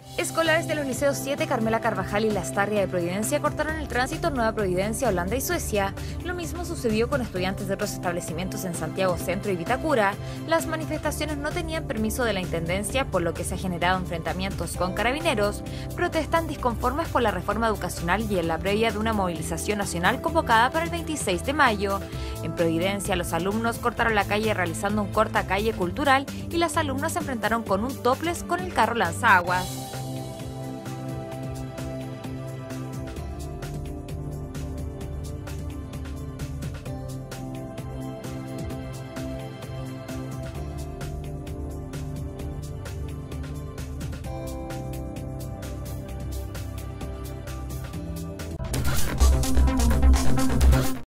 Escolares de los liceos 7, Carmela Carvajal y Lastarria de Providencia cortaron el tránsito en Nueva Providencia, Holanda y Suecia. Lo mismo sucedió con estudiantes de otros establecimientos en Santiago Centro y Vitacura. Las manifestaciones no tenían permiso de la Intendencia, por lo que se han generado enfrentamientos con carabineros. Protestan disconformes por la reforma educacional y en la previa de una movilización nacional convocada para el 26 de mayo. En Providencia, los alumnos cortaron la calle realizando un corta calle cultural y las alumnas se enfrentaron con un topless con el carro lanzaguas.